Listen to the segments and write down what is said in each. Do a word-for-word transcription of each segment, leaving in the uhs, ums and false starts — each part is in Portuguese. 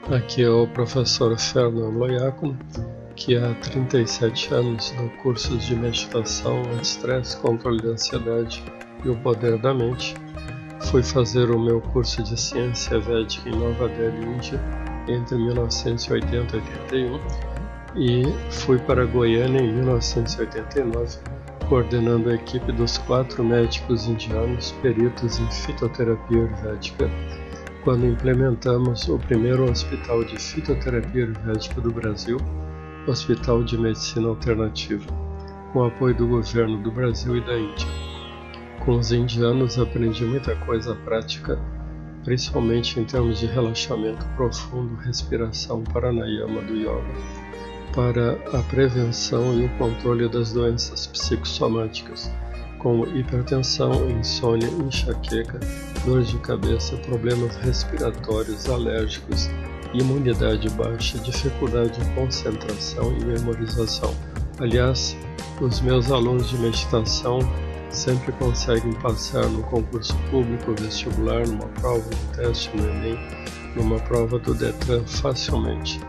Aqui é o professor Fernando Loiacono, que há trinta e sete anos dou cursos de meditação, estresse, controle de ansiedade e o poder da mente. Fui fazer o meu curso de ciência védica em Nova Delhi, Índia, entre mil novecentos e oitenta e oitenta e um, e fui para Goiânia em mil novecentos e oitenta e nove, coordenando a equipe dos quatro médicos indianos peritos em fitoterapia ayurvédica, quando implementamos o primeiro hospital de fitoterapia ayurvédica do Brasil, Hospital de Medicina Alternativa, com apoio do governo do Brasil e da Índia. Com os indianos aprendi muita coisa prática, principalmente em termos de relaxamento profundo, respiração pranayama do yoga, para a prevenção e o controle das doenças psicossomáticas, como hipertensão, insônia, enxaqueca, dores de cabeça, problemas respiratórios, alérgicos, imunidade baixa, dificuldade de concentração e memorização. Aliás, os meus alunos de meditação sempre conseguem passar no concurso público, vestibular, numa prova de teste no Enem, numa prova do Detran facilmente.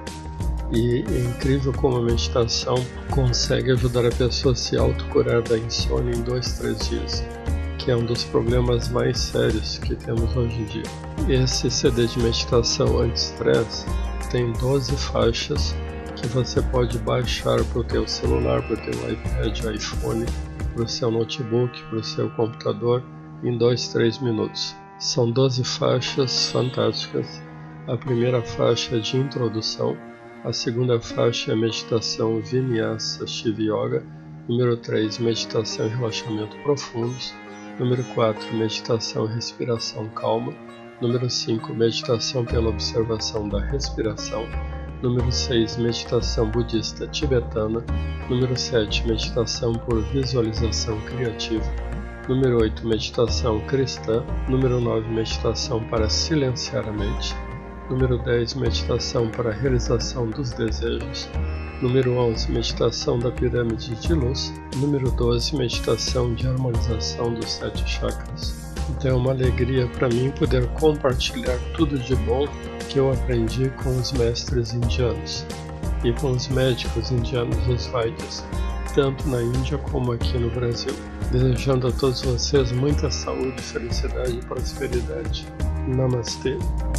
E é incrível como a meditação consegue ajudar a pessoa a se autocurar da insônia em dois, três dias, que é um dos problemas mais sérios que temos hoje em dia. Esse C D de meditação anti-estresse tem doze faixas que você pode baixar para o teu celular, para o teu iPad, iPhone, para o seu notebook, para o seu computador em dois, três minutos. São doze faixas fantásticas. A primeira faixa é de introdução. A segunda faixa é meditação Vinyasa Shiva Yoga. Número três, meditação e relaxamento profundos. Número quatro, meditação e respiração calma. Número cinco, meditação pela observação da respiração. Número seis, meditação budista tibetana. Número sete, meditação por visualização criativa. Número oito, meditação cristã. Número nove, meditação para silenciar a mente. Número dez, meditação para a realização dos desejos. Número onze, meditação da pirâmide de luz. Número doze, meditação de harmonização dos sete chakras. Então é uma alegria para mim poder compartilhar tudo de bom que eu aprendi com os mestres indianos e com os médicos indianos, os Vaidyas, tanto na Índia como aqui no Brasil. Desejando a todos vocês muita saúde, felicidade e prosperidade. Namastê.